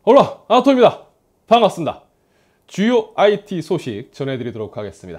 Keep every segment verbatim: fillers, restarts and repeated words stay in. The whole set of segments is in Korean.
올라 아토입니다. 반갑습니다. 주요 아이티 소식 전해드리도록 하겠습니다.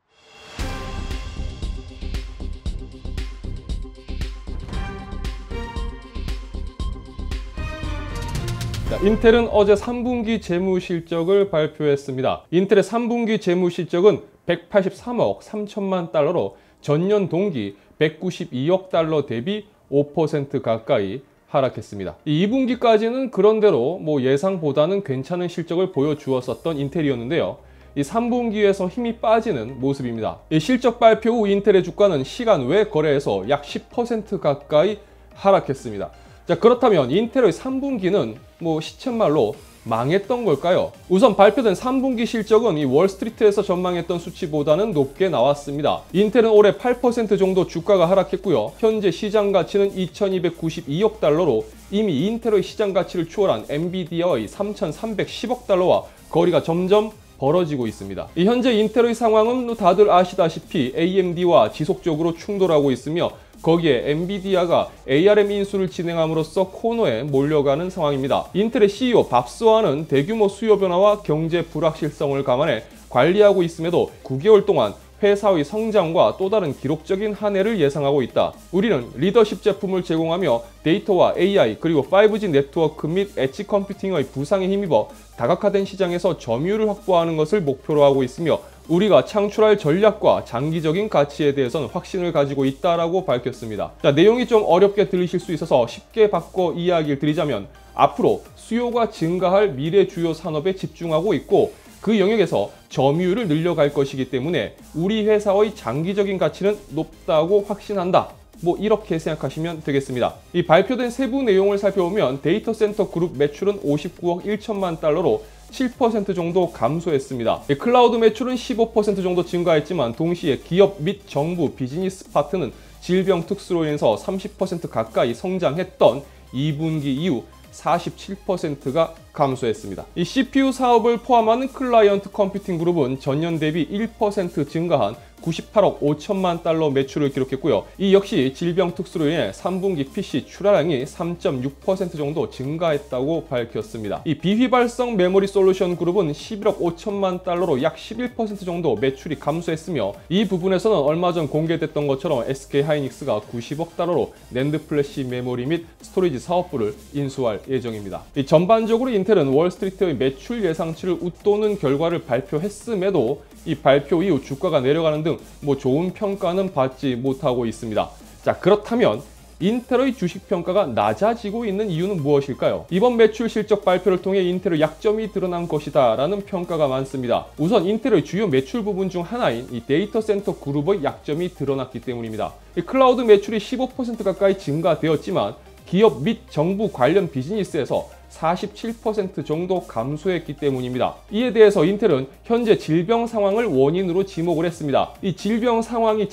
자, 인텔은 어제 삼 분기 재무실적을 발표했습니다. 인텔의 삼 분기 재무실적은 백팔십삼억 삼천만 달러로 전년 동기 백구십이억 달러 대비 오 퍼센트 가까이 하락했습니다. 이 분기까지는 그런대로 뭐 예상보다는 괜찮은 실적을 보여주었었던 인텔이었는데요. 이 삼 분기에서 힘이 빠지는 모습입니다. 이 실적 발표 후 인텔의 주가는 시간 외 거래에서 약 십 퍼센트 가까이 하락했습니다. 자, 그렇다면 인텔의 삼 분기는 뭐 시쳇말로 망했던 걸까요? 우선 발표된 삼 분기 실적은 이 월스트리트에서 전망했던 수치보다는 높게 나왔습니다. 인텔은 올해 팔 퍼센트 정도 주가가 하락했고요. 현재 시장 가치는 이천이백구십이억 달러로 이미 인텔의 시장 가치를 추월한 엔비디아의 삼천삼백십억 달러와 거리가 점점 벌어지고 있습니다. 이 현재 인텔의 상황은 다들 아시다시피 에이엠디와 지속적으로 충돌하고 있으며 거기에 엔비디아가 에이알엠 인수를 진행함으로써 코너에 몰려가는 상황입니다. 인텔의 씨이오 밥스와는 대규모 수요 변화와 경제 불확실성을 감안해 관리하고 있음에도 구 개월 동안 회사의 성장과 또 다른 기록적인 한 해를 예상하고 있다. 우리는 리더십 제품을 제공하며 데이터와 에이아이 그리고 파이브지 네트워크 및 엣지 컴퓨팅의 부상에 힘입어 다각화된 시장에서 점유율을 확보하는 것을 목표로 하고 있으며 우리가 창출할 전략과 장기적인 가치에 대해서는 확신을 가지고 있다라고 밝혔습니다. 자, 내용이 좀 어렵게 들리실 수 있어서 쉽게 바꿔 이야기를 드리자면 앞으로 수요가 증가할 미래 주요 산업에 집중하고 있고 그 영역에서 점유율을 늘려갈 것이기 때문에 우리 회사의 장기적인 가치는 높다고 확신한다. 뭐 이렇게 생각하시면 되겠습니다. 이 발표된 세부 내용을 살펴보면 데이터 센터 그룹 매출은 오십구억 일천만 달러로 칠 퍼센트 정도 감소했습니다. 클라우드 매출은 십오 퍼센트 정도 증가했지만 동시에 기업 및 정부 비즈니스 파트는 질병 특수로 인해서 삼십 퍼센트 가까이 성장했던 이 분기 이후 사십칠 퍼센트가 감소했습니다. 이 씨피유 사업을 포함하는 클라이언트 컴퓨팅 그룹은 전년 대비 일 퍼센트 증가한 구십팔억 오천만 달러 매출을 기록했고요. 이 역시 질병 특수로 인해 삼 분기 피씨 출하량이 삼 점 육 퍼센트 정도 증가했다고 밝혔습니다. 이 비휘발성 메모리 솔루션 그룹은 십일억 오천만 달러로 약 십일 퍼센트 정도 매출이 감소했으며 이 부분에서는 얼마 전 공개됐던 것처럼 에스케이하이닉스가 구십억 달러로 낸드 플래시 메모리 및 스토리지 사업부를 인수할 예정입니다. 이 전반적으로 인텔은 월스트리트의 매출 예상치를 웃도는 결과를 발표했음에도 이 발표 이후 주가가 내려가는 등 뭐 좋은 평가는 받지 못하고 있습니다. 자, 그렇다면 인텔의 주식 평가가 낮아지고 있는 이유는 무엇일까요? 이번 매출 실적 발표를 통해 인텔의 약점이 드러난 것이다 라는 평가가 많습니다. 우선 인텔의 주요 매출 부분 중 하나인 이 데이터 센터 그룹의 약점이 드러났기 때문입니다. 이 클라우드 매출이 십오 퍼센트 가까이 증가되었지만 기업 및 정부 관련 비즈니스에서 사십칠 퍼센트 정도 감소했기 때문입니다. 이에 대해서 인텔은 현재 질병 상황을 원인으로 지목을 했습니다. 이 질병 상황이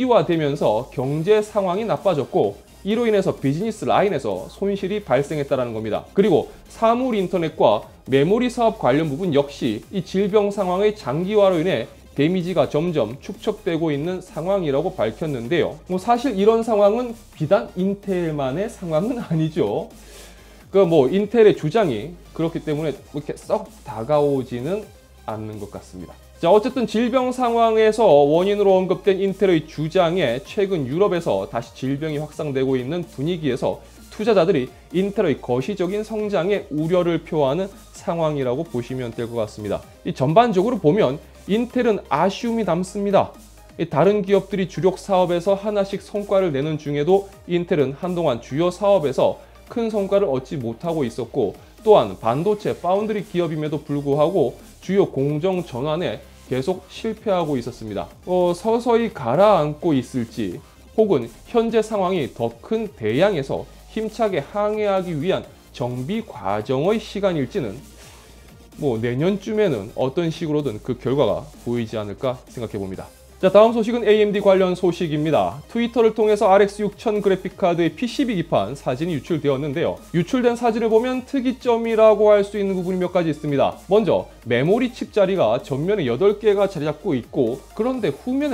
장기화되면서 경제 상황이 나빠졌고 이로 인해서 비즈니스 라인에서 손실이 발생했다는 겁니다. 그리고 사물 인터넷과 메모리 사업 관련 부분 역시 이 질병 상황의 장기화로 인해 데미지가 점점 축적되고 있는 상황이라고 밝혔는데요. 뭐 사실 이런 상황은 비단 인텔만의 상황은 아니죠. 그 뭐 인텔의 주장이 그렇기 때문에 이렇게 썩 다가오지는 않는 것 같습니다. 자, 어쨌든 질병 상황에서 원인으로 언급된 인텔의 주장에 최근 유럽에서 다시 질병이 확산되고 있는 분위기에서 투자자들이 인텔의 거시적인 성장에 우려를 표하는 상황이라고 보시면 될 것 같습니다. 이 전반적으로 보면 인텔은 아쉬움이 남습니다. 다른 기업들이 주력 사업에서 하나씩 성과를 내는 중에도 인텔은 한동안 주요 사업에서 큰 성과를 얻지 못하고 있었고 또한 반도체 파운드리 기업임에도 불구하고 주요 공정 전환에 계속 실패하고 있었습니다. 어, 서서히 가라앉고 있을지 혹은 현재 상황이 더 큰 대양에서 힘차게 항해하기 위한 정비 과정의 시간일지는 뭐 내년쯤에는 어떤 식으로든 그 결과가 보이지 않을까 생각해 봅니다. 자, 다음 소식은 에이엠디 관련 소식입니다. 트위터를 통해서 알엑스 육천 그래픽카드의 피씨비 기판 사진이 유출되었는데요. 유출된 사진을 보면 특이점이라고 할 수 있는 부분이 몇 가지 있습니다. 먼저 메모리 칩 자리가 전면에 여덟 개가 자리 잡고 있고 그런데 후면에는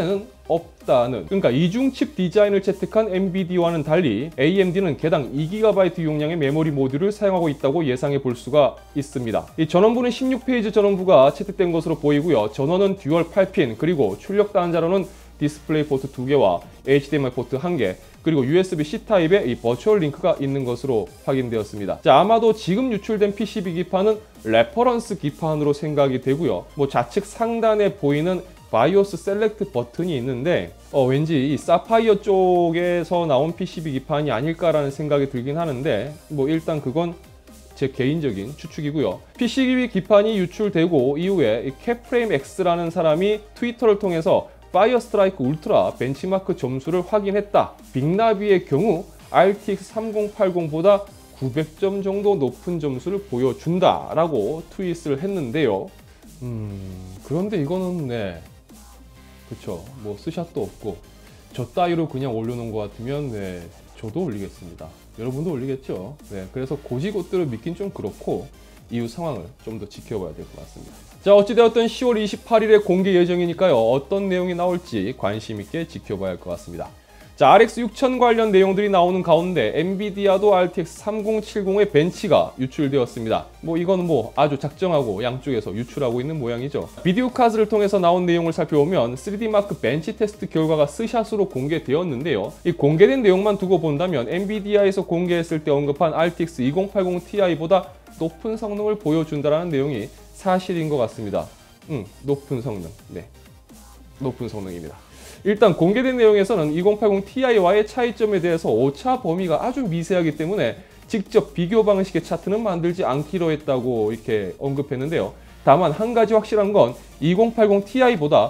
없다는, 그러니까 이중칩 디자인을 채택한 엔비디아와는 달리 에이엠디는 개당 이 기가바이트 용량의 메모리 모듈을 사용하고 있다고 예상해 볼 수가 있습니다. 이 전원부는 십육 페이지 전원부가 채택된 것으로 보이고요. 전원은 듀얼 팔 핀, 그리고 출력 다운자로는 디스플레이 포트 두 개와 에이치디엠아이 포트 한 개, 그리고 유에스비 씨 타입의 이 버추얼 링크가 있는 것으로 확인되었습니다. 자, 아마도 지금 유출된 피씨비 기판은 레퍼런스 기판으로 생각이 되고요. 뭐 좌측 상단에 보이는 바이오스 셀렉트 버튼이 있는데 어, 왠지 이 사파이어 쪽에서 나온 피씨비 기판이 아닐까라는 생각이 들긴 하는데 뭐 일단 그건 제 개인적인 추측이고요. 피씨비 기판이 유출되고 이후에 이 캡프레임 X라는 사람이 트위터를 통해서 파이어 스트라이크 울트라 벤치마크 점수를 확인했다. 빅나비의 경우 알티엑스 삼공팔공보다 구백 점 정도 높은 점수를 보여준다 라고 트윗을 했는데요. 음, 그런데 이거는 네, 그쵸, 뭐 스샷도 없고 저 따위로 그냥 올려놓은 것 같으면 네, 저도 올리겠습니다. 여러분도 올리겠죠. 네, 그래서 고지것들을 믿긴 좀 그렇고 이후 상황을 좀 더 지켜봐야 될 것 같습니다. 자, 어찌되었든 시월 이십팔일에 공개 예정이니까요. 어떤 내용이 나올지 관심 있게 지켜봐야 할 것 같습니다. 자, 알엑스 육천 관련 내용들이 나오는 가운데 엔비디아도 알티엑스 삼공칠공의 벤치가 유출되었습니다. 뭐 이건 뭐 아주 작정하고 양쪽에서 유출하고 있는 모양이죠. 비디오 카드를 통해서 나온 내용을 살펴보면 쓰리디 마크 벤치 테스트 결과가 스샷으로 공개되었는데요. 이 공개된 내용만 두고 본다면 엔비디아에서 공개했을 때 언급한 알티엑스 이공팔공 티아이보다 높은 성능을 보여준다는 내용이 사실인 것 같습니다. 음, 높은 성능. 네, 높은 성능입니다. 일단 공개된 내용에서는 이공팔공 티아이와의 차이점에 대해서 오차 범위가 아주 미세하기 때문에 직접 비교 방식의 차트는 만들지 않기로 했다고 이렇게 언급했는데요. 다만 한 가지 확실한 건 이공팔공 티아이보다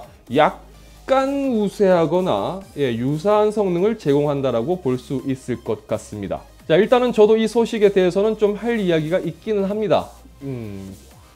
약간 우세하거나 예, 유사한 성능을 제공한다라고 볼 수 있을 것 같습니다. 자, 일단은 저도 이 소식에 대해서는 좀 할 이야기가 있기는 합니다. 음,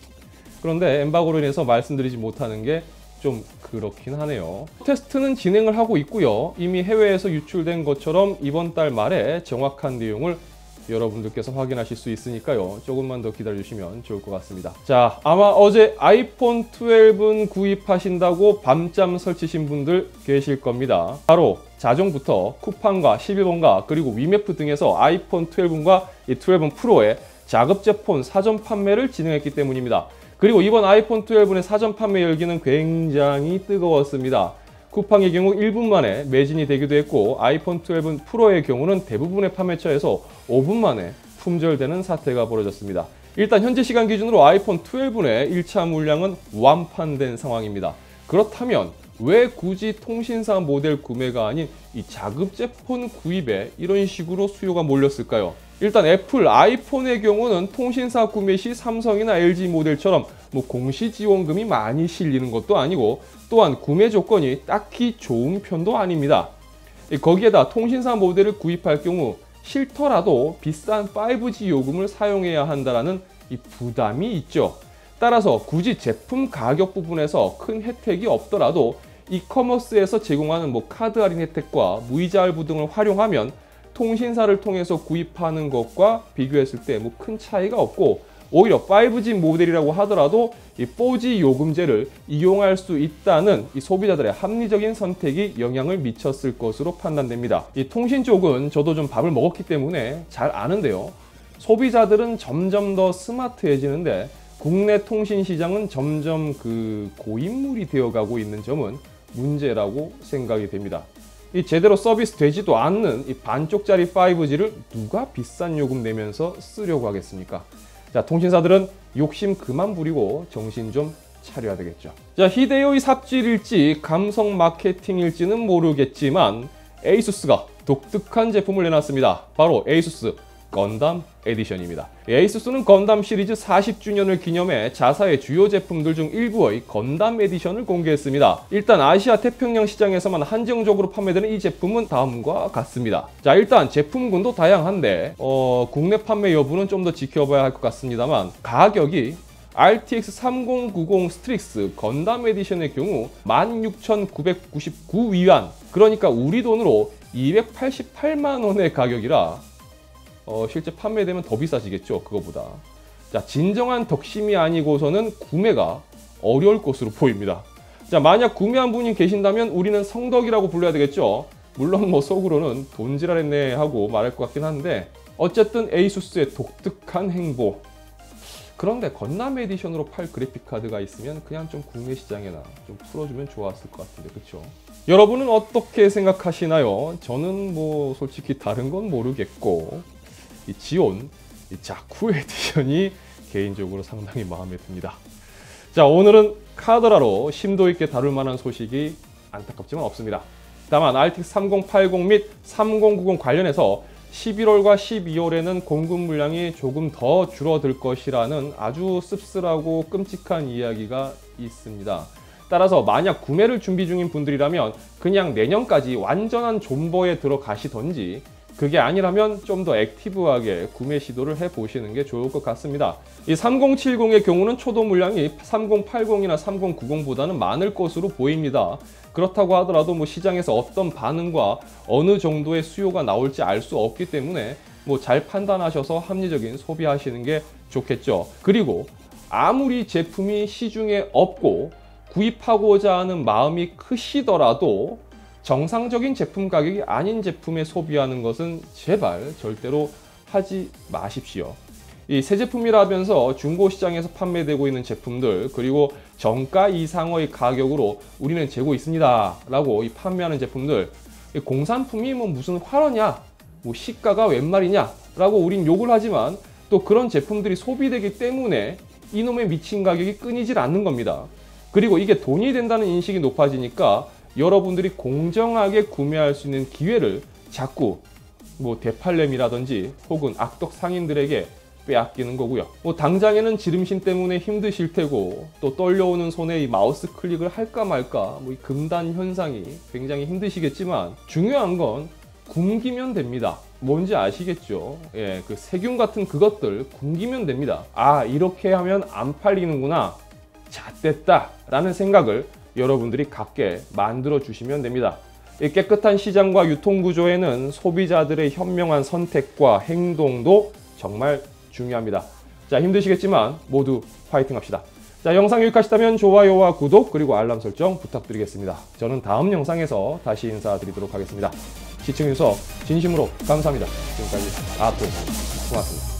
그런데 엠바고로 인해서 말씀드리지 못하는 게 좀 그렇긴 하네요. 테스트는 진행을 하고 있고요. 이미 해외에서 유출된 것처럼 이번 달 말에 정확한 내용을 여러분들께서 확인하실 수 있으니까요. 조금만 더 기다려주시면 좋을 것 같습니다. 자, 아마 어제 아이폰 십이 구입하신다고 밤잠 설치신 분들 계실 겁니다. 바로 자정부터 쿠팡과 십일 번가 그리고 위메프 등에서 아이폰 십이과 이 십일 프로의 자급제 폰 사전 판매를 진행했기 때문입니다. 그리고 이번 아이폰 십이의 사전 판매 열기는 굉장히 뜨거웠습니다. 쿠팡의 경우 일 분 만에 매진이 되기도 했고 아이폰 십일 프로의 경우는 대부분의 판매처에서 오 분 만에 품절되는 사태가 벌어졌습니다. 일단 현재 시간 기준으로 아이폰 십일의 일 차 물량은 완판된 상황입니다. 그렇다면 왜 굳이 통신사 모델 구매가 아닌 이 자급제 폰 구입에 이런 식으로 수요가 몰렸을까요? 일단 애플 아이폰의 경우는 통신사 구매 시 삼성이나 엘지 모델처럼 뭐 공시 지원금이 많이 실리는 것도 아니고 또한 구매 조건이 딱히 좋은 편도 아닙니다. 거기에다 통신사 모델을 구입할 경우 싫더라도 비싼 파이브지 요금을 사용해야 한다는 이 부담이 있죠. 따라서 굳이 제품 가격 부분에서 큰 혜택이 없더라도 이커머스에서 제공하는 뭐 카드 할인 혜택과 무이자 할부 등을 활용하면 통신사를 통해서 구입하는 것과 비교했을 때 뭐 큰 차이가 없고 오히려 파이브지 모델이라고 하더라도 이 포지 요금제를 이용할 수 있다는 이 소비자들의 합리적인 선택이 영향을 미쳤을 것으로 판단됩니다. 이 통신 쪽은 저도 좀 밥을 먹었기 때문에 잘 아는데요. 소비자들은 점점 더 스마트해지는데 국내 통신 시장은 점점 그 고인물이 되어가고 있는 점은 문제라고 생각이 됩니다. 이 제대로 서비스 되지도 않는 이 반쪽짜리 파이브지를 누가 비싼 요금 내면서 쓰려고 하겠습니까? 자, 통신사들은 욕심 그만 부리고 정신 좀 차려야 되겠죠. 자, 히데요의 삽질일지 감성 마케팅일지는 모르겠지만 에이수스가 독특한 제품을 내놨습니다. 바로 에이수스 건담 에디션입니다. 에이수스는 건담 시리즈 사십 주년을 기념해 자사의 주요 제품들 중 일부의 건담 에디션을 공개했습니다. 일단 아시아 태평양 시장에서만 한정적으로 판매되는 이 제품은 다음과 같습니다. 자, 일단 제품군도 다양한데 어, 국내 판매 여부는 좀 더 지켜봐야 할 것 같습니다만 가격이 알티엑스 삼공구공 스트릭스 건담 에디션의 경우 만 육천구백구십구 위안, 그러니까 우리 돈으로 이백팔십팔만 원의 가격이라 어, 실제 판매되면 더 비싸지겠죠, 그거보다. 자, 진정한 덕심이 아니고서는 구매가 어려울 것으로 보입니다. 자, 만약 구매한 분이 계신다면 우리는 성덕이라고 불러야 되겠죠. 물론 뭐 속으로는 돈지랄했네 하고 말할 것 같긴 한데 어쨌든 에이수스의 독특한 행보. 그런데 건담 에디션으로 팔 그래픽카드가 있으면 그냥 좀 국내 시장에나 좀 풀어주면 좋았을 것 같은데, 그쵸? 여러분은 어떻게 생각하시나요? 저는 뭐 솔직히 다른 건 모르겠고 이 지온 이 자쿠 에디션이 개인적으로 상당히 마음에 듭니다. 자, 오늘은 카드라로 심도 있게 다룰 만한 소식이 안타깝지만 없습니다. 다만 알틱스 삼공팔공 및 삼공구공 관련해서 십일월과 십이월에는 공급 물량이 조금 더 줄어들 것이라는 아주 씁쓸하고 끔찍한 이야기가 있습니다. 따라서 만약 구매를 준비 중인 분들이라면 그냥 내년까지 완전한 존버에 들어가시던지, 그게 아니라면 좀 더 액티브하게 구매 시도를 해보시는 게 좋을 것 같습니다. 이 삼공칠공의 경우는 초도 물량이 삼공팔공이나 삼공구공보다는 많을 것으로 보입니다. 그렇다고 하더라도 뭐 시장에서 어떤 반응과 어느 정도의 수요가 나올지 알 수 없기 때문에 뭐 잘 판단하셔서 합리적인 소비하시는 게 좋겠죠. 그리고 아무리 제품이 시중에 없고 구입하고자 하는 마음이 크시더라도 정상적인 제품 가격이 아닌 제품에 소비하는 것은 제발 절대로 하지 마십시오. 이 새 제품이라면서 중고 시장에서 판매되고 있는 제품들, 그리고 정가 이상의 가격으로 우리는 재고 있습니다 라고 이 판매하는 제품들, 이 공산품이 뭐 무슨 화려냐, 뭐 시가가 웬 말이냐 라고 우린 욕을 하지만 또 그런 제품들이 소비되기 때문에 이놈의 미친 가격이 끊이질 않는 겁니다. 그리고 이게 돈이 된다는 인식이 높아지니까 여러분들이 공정하게 구매할 수 있는 기회를 자꾸 뭐 대팔렘이라든지 혹은 악덕 상인들에게 빼앗기는 거고요. 뭐 당장에는 지름신 때문에 힘드실 테고 또 떨려오는 손에 이 마우스 클릭을 할까 말까 뭐 이 금단 현상이 굉장히 힘드시겠지만 중요한 건 굶기면 됩니다. 뭔지 아시겠죠? 예, 그 세균 같은 그것들 굶기면 됩니다. 아, 이렇게 하면 안 팔리는구나. 잣됐다 라는 생각을 여러분들이 갖게 만들어 주시면 됩니다. 이 깨끗한 시장과 유통구조에는 소비자들의 현명한 선택과 행동도 정말 중요합니다. 자, 힘드시겠지만 모두 화이팅 합시다. 자, 영상 유익하시다면 좋아요와 구독 그리고 알람 설정 부탁드리겠습니다. 저는 다음 영상에서 다시 인사드리도록 하겠습니다. 시청해주셔서 진심으로 감사합니다. 지금까지 아토였습니다. 고맙습니다.